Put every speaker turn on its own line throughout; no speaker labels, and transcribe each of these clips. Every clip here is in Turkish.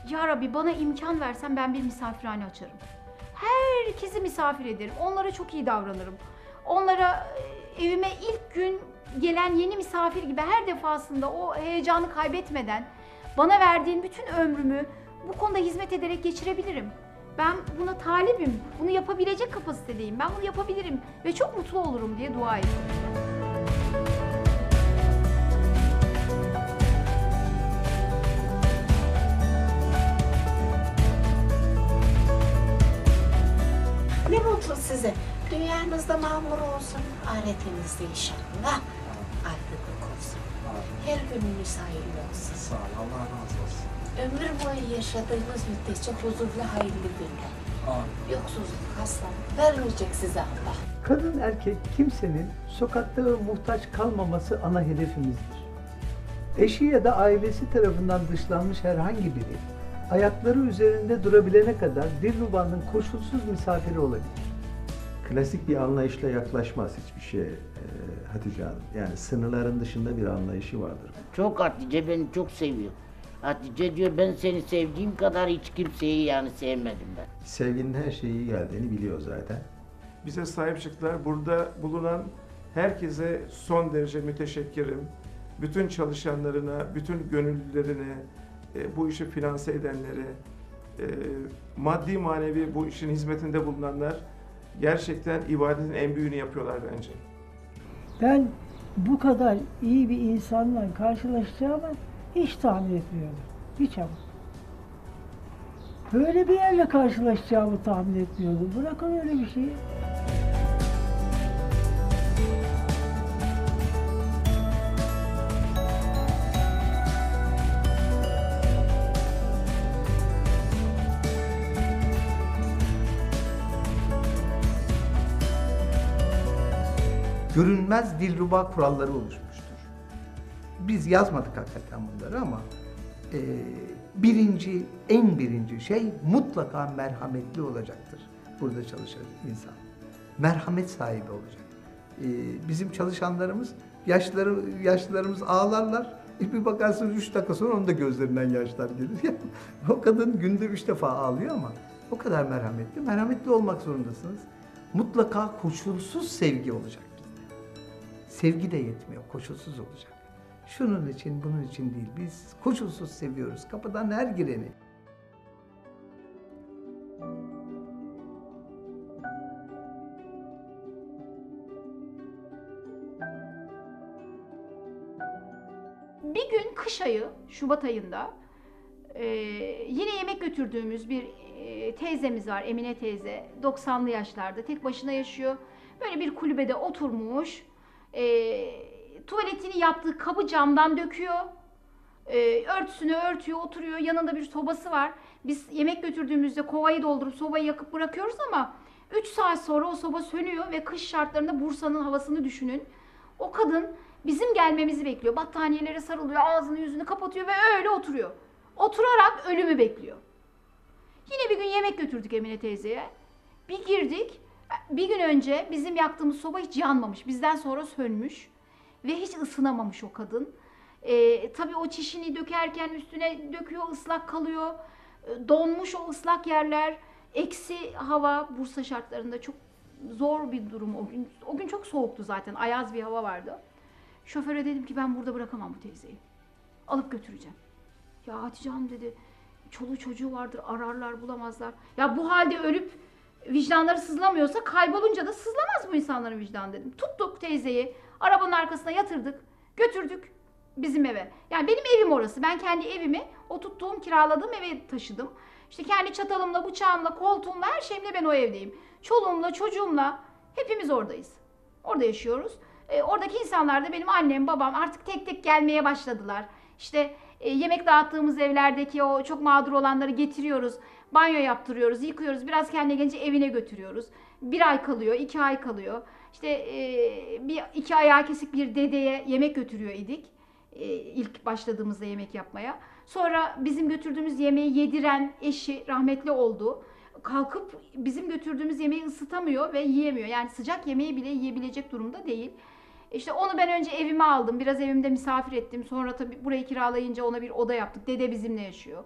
Ya Rabbi bana imkan versen ben bir misafirhane açarım. Herkesi misafir ederim. Onlara çok iyi davranırım. Onlara evime ilk gün gelen yeni misafir gibi her defasında o heyecanı kaybetmeden bana verdiğin bütün ömrümü bu konuda hizmet ederek geçirebilirim. Ben buna talibim. Bunu yapabilecek kapasitedeyim. Ben bunu yapabilirim ve çok mutlu olurum diye dua ettim.
Ne mutlu size. Dünyanızda mamur olsun, ahiretinizde inşallah. Ayrılık olsun. Her gününüz hayırlı olsun.
Sağ ol, Allah razı olsun.
Ömür boyu yaşadığımız müddetçe huzurlu, hayırlı günler.
Amin.
Yoksuzluk, hastalık vermeyecek size Allah.
Kadın erkek kimsenin sokakta muhtaç kalmaması ana hedefimizdir. Eşi ya da ailesi tarafından dışlanmış herhangi biri, ayakları üzerinde durabilene kadar Dilruba'nın koşulsuz misafiri olabilir.
Klasik bir anlayışla yaklaşmaz hiçbir şeye Hatice Hanım. Yani sınırların dışında bir anlayışı vardır.
Çok Hatice beni çok seviyor. Hatice diyor ben seni sevdiğim kadar hiç kimseyi yani sevmedim ben.
Sevginin her şeye iyi geldiğini biliyor zaten.
Bize sahip çıktılar. Burada bulunan herkese son derece müteşekkirim. Bütün çalışanlarına, bütün gönüllülerine, bu işi finanse edenlere, maddi manevi bu işin hizmetinde bulunanlar gerçekten ibadetin en büyüğünü yapıyorlar bence.
Ben bu kadar iyi bir insanla karşılaşacağımı hiç tahmin etmiyordum. Hiç ama. Böyle bir yerle karşılaşacağımı tahmin etmiyordum. Bırakın öyle bir şeyi.
Görünmez Dilruba kuralları oluşmuştur. Biz yazmadık hakikaten bunları ama en birinci şey mutlaka merhametli olacaktır burada çalışan insan. Merhamet sahibi olacak. Bizim çalışanlarımız, yaşlılarımız ağlarlar. Bir bakarsınız 3 dakika sonra onun da gözlerinden yaşlar gelir. O kadın günde 3 defa ağlıyor ama o kadar merhametli. Merhametli olmak zorundasınız. Mutlaka koşulsuz sevgi olacak. Sevgi de yetmiyor, koşulsuz olacak. Şunun için, bunun için değil. Biz koşulsuz seviyoruz. Kapıdan her gireni.
Bir gün kış ayı, Şubat ayında yine yemek götürdüğümüz bir teyzemiz var, Emine teyze. 90'lı yaşlarda, tek başına yaşıyor. Böyle bir kulübede oturmuş. Tuvaletini yaptığı kabı camdan döküyor. Örtüsünü örtüyor, oturuyor. Yanında bir sobası var. Biz yemek götürdüğümüzde kovayı doldurup sobayı yakıp bırakıyoruz ama 3 saat sonra o soba sönüyor ve kış şartlarında Bursa'nın havasını düşünün. O kadın bizim gelmemizi bekliyor. Battaniyelere sarılıyor, ağzını yüzünü kapatıyor ve öyle oturuyor. Oturarak ölümü bekliyor. Yine bir gün yemek götürdük Emine teyzeye. Bir girdik. Bir gün önce bizim yaktığımız soba hiç yanmamış. Bizden sonra sönmüş. Ve hiç ısınamamış o kadın. Tabii o çişini dökerken üstüne döküyor, ıslak kalıyor. Donmuş o ıslak yerler. Eksi hava Bursa şartlarında çok zor bir durum o gün. O gün çok soğuktu zaten. Ayaz bir hava vardı. Şoföre dedim ki ben burada bırakamam bu teyzeyi. Alıp götüreceğim. Ya Hatice Hanım dedi, çoluğu çocuğu vardır, ararlar bulamazlar. Ya bu halde ölüp vicdanları sızlamıyorsa kaybolunca da sızlamaz bu insanların vicdanı dedim. Tuttuk teyzeyi, arabanın arkasına yatırdık, götürdük bizim eve. Yani benim evim orası. Ben kendi evimi o tuttuğum, kiraladığım eve taşıdım. İşte kendi çatalımla, bıçağımla, koltuğumla, her şeyimle ben o evdeyim. Çoluğumla, çocuğumla hepimiz oradayız. Orada yaşıyoruz. Oradaki insanlar da benim annem, babam artık tek tek gelmeye başladılar. İşte yemek dağıttığımız evlerdeki o çok mağdur olanları getiriyoruz. Banyo yaptırıyoruz, yıkıyoruz. Biraz kendine gelince evine götürüyoruz. 1 ay kalıyor, 2 ay kalıyor. İşte bir 2 ayağı kesik bir dedeye yemek götürüyor idik. İlk başladığımızda yemek yapmaya. Sonra bizim götürdüğümüz yemeği yediren eşi rahmetli oldu. Kalkıp bizim götürdüğümüz yemeği ısıtamıyor ve yiyemiyor. Yani sıcak yemeği bile yiyebilecek durumda değil. İşte onu ben önce evime aldım. Biraz evimde misafir ettim. Sonra tabii burayı kiralayınca ona bir oda yaptık. Dede bizimle yaşıyor.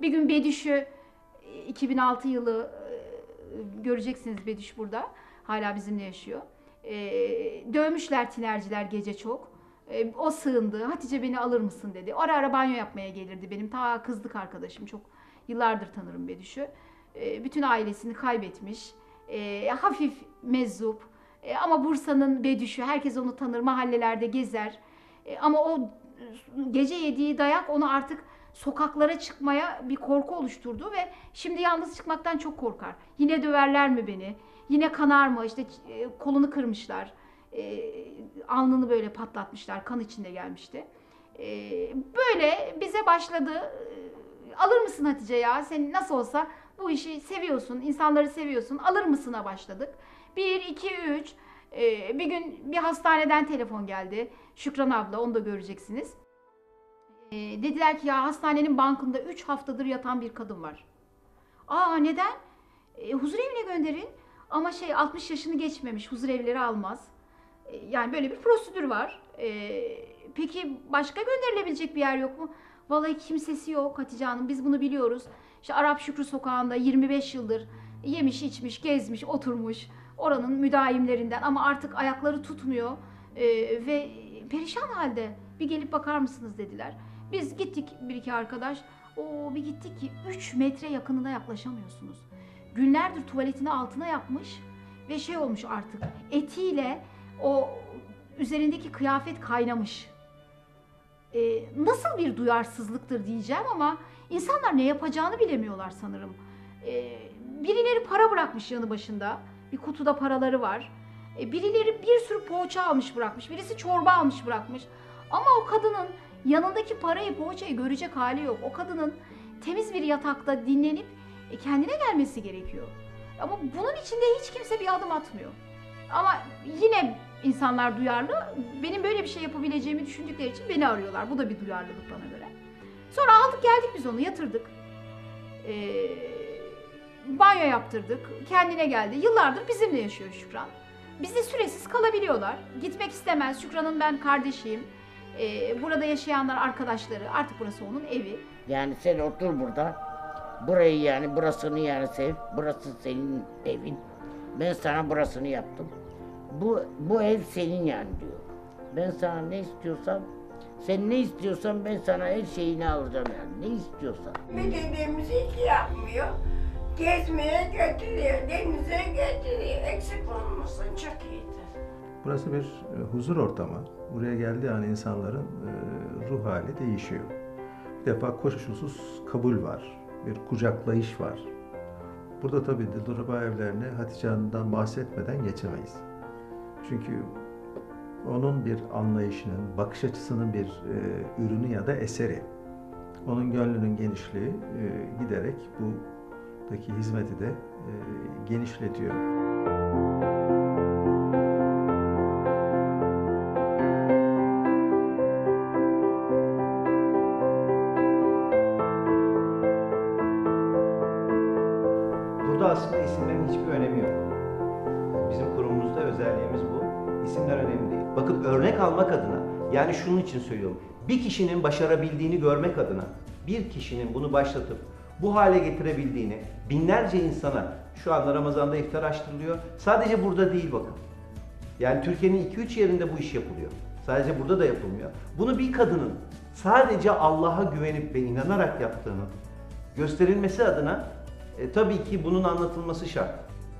Bir gün Bedüş'ü 2006 yılı göreceksiniz, Bedüş burada. Hala bizimle yaşıyor. Dövmüşler tinerciler gece çok. O sığındı. Hatice beni alır mısın dedi. Ara ara banyo yapmaya gelirdi benim. Ta kızlık arkadaşım. Çok yıllardır tanırım Bedüş'ü. Bütün ailesini kaybetmiş. Hafif meczup. Ama Bursa'nın Bedüş'ü. Herkes onu tanır. Mahallelerde gezer. Ama o gece yediği dayak onu artık sokaklara çıkmaya bir korku oluşturdu ve şimdi yalnız çıkmaktan çok korkar. Yine döverler mi beni? Yine kanar mı? İşte kolunu kırmışlar. Alnını böyle patlatmışlar. Kan içinde gelmişti. Böyle bize başladı. Alır mısın Hatice ya? Sen nasıl olsa bu işi seviyorsun. İnsanları seviyorsun. Alır mısın'a başladık. 1, 2, 3. Bir gün bir hastaneden telefon geldi. Şükran abla, onu da göreceksiniz. Dediler ki ya hastanenin bankında 3 haftadır yatan bir kadın var. Aa, neden? Huzur evine gönderin. Ama 60 yaşını geçmemiş, huzur evleri almaz. Yani böyle bir prosedür var. Peki başka gönderilebilecek bir yer yok mu? Vallahi kimsesi yok Hatice Hanım, biz bunu biliyoruz. İşte Arap Şükrü Sokağı'nda 25 yıldır yemiş, içmiş, gezmiş, oturmuş. Oranın müdavimlerinden ama artık ayakları tutmuyor. Ve perişan halde. Bir gelip bakar mısınız dediler. Biz gittik, bir iki arkadaş. Bir gittik ki 3 metre yakınına yaklaşamıyorsunuz. Günlerdir tuvaletini altına yapmış ve olmuş artık. Etiyle o üzerindeki kıyafet kaynamış. Nasıl bir duyarsızlıktır diyeceğim ama insanlar ne yapacağını bilemiyorlar sanırım. Birileri para bırakmış yanı başında. Bir kutuda paraları var. Birileri bir sürü poğaça almış bırakmış. Birisi çorba almış bırakmış. Ama o kadının yanındaki parayı, poğaçayı görecek hali yok. O kadının temiz bir yatakta dinlenip kendine gelmesi gerekiyor. Ama bunun içinde hiç kimse bir adım atmıyor. Ama yine insanlar duyarlı. Benim böyle bir şey yapabileceğimi düşündükleri için beni arıyorlar. Bu da bir duyarlılık bana göre. Sonra aldık geldik biz onu, yatırdık. Banyo yaptırdık. Kendine geldi. Yıllardır bizimle yaşıyor Şükran. Bizde süresiz kalabiliyorlar. Gitmek istemez. Şükran'ın ben kardeşiyim. Burada yaşayanlar arkadaşları. Artık burası onun evi.
Yani sen otur burada. Burayı yani burasını yani sev. Burası senin evin. Ben sana burasını yaptım. Bu ev senin yani diyor. Ben sana ne istiyorsam, sen ne istiyorsan ben sana her şeyini alacağım yani. Ne istiyorsan.
Bir dediğimiz hiç yapmıyor. Gezmeye götürüyor, denize götürüyor. Eksik olmasın, çok iyiydi.
Burası bir huzur ortamı. Buraya geldiği an insanların ruh hali değişiyor. Bir defa koşulsuz kabul var, bir kucaklayış var. Burada tabii Dilruba evlerini Hatice Hanım'dan bahsetmeden geçemeyiz. Çünkü onun bir anlayışının, bakış açısının bir ürünü ya da eseri. Onun gönlünün genişliği giderek buradaki hizmeti de genişletiyor.
Burada aslında isimlerin hiçbir önemi yok. Bizim kurumumuzda özelliğimiz bu. İsimler önemli değil. Bakın örnek almak adına, yani şunun için söylüyorum. Bir kişinin başarabildiğini görmek adına, bir kişinin bunu başlatıp bu hale getirebildiğini binlerce insana, şu anda Ramazan'da iftar açtırılıyor. Sadece burada değil bakın. Yani Türkiye'nin 2-3 yerinde bu iş yapılıyor. Sadece burada da yapılmıyor. Bunu bir kadının sadece Allah'a güvenip ve inanarak yaptığını gösterilmesi adına tabii ki bunun anlatılması şart.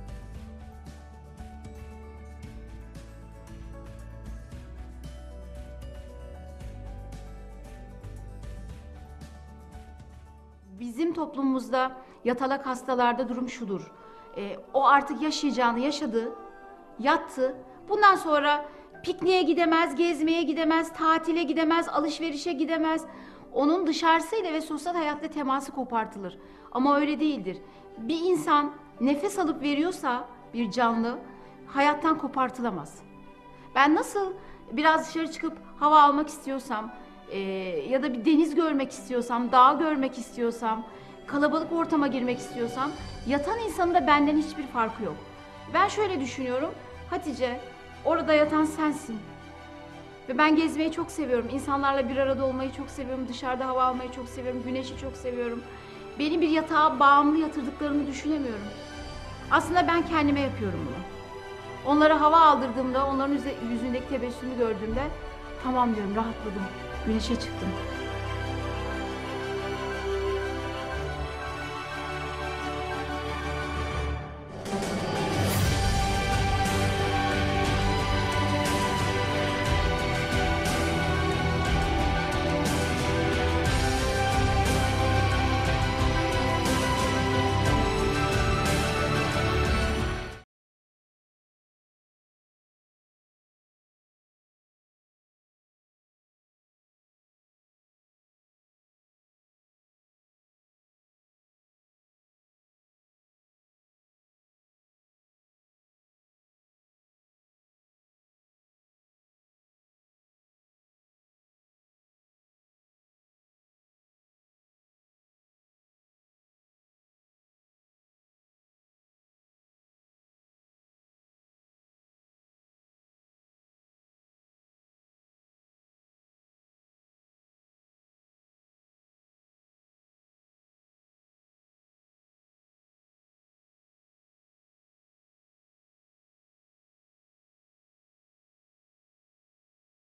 Bizim toplumumuzda yatalak hastalarda durum şudur. O artık yaşayacağını yaşadı, yattı. Bundan sonra pikniğe gidemez, gezmeye gidemez, tatile gidemez, alışverişe gidemez. Onun dışarısıyla ve sosyal hayatla teması kopartılır. Ama öyle değildir. Bir insan nefes alıp veriyorsa bir canlı hayattan kopartılamaz. Ben nasıl biraz dışarı çıkıp hava almak istiyorsam ya da bir deniz görmek istiyorsam, dağ görmek istiyorsam, kalabalık ortama girmek istiyorsam yatan insanın da benden hiçbir farkı yok. Ben şöyle düşünüyorum, Hatice orada yatan sensin. Ve ben gezmeyi çok seviyorum, insanlarla bir arada olmayı çok seviyorum, dışarıda hava almayı çok seviyorum, güneşi çok seviyorum. Beni bir yatağa bağımlı yatırdıklarını düşünemiyorum. Aslında ben kendime yapıyorum bunu. Onlara hava aldırdığımda, onların yüzündeki tebessümü gördüğümde tamam diyorum, rahatladım, güneşe çıktım.